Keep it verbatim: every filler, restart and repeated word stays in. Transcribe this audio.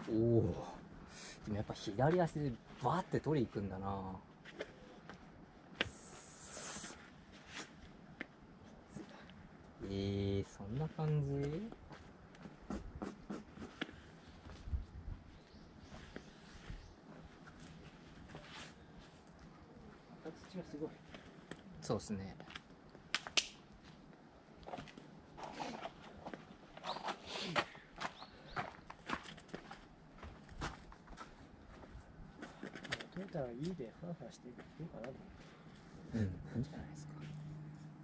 おお。でもやっぱ左足でバーって取り行くんだな。えー、そんな感じ。 土がすごい。 そうですね。 取れたら家でファンファンしていくかなと思って。 うん、いいんじゃないですか。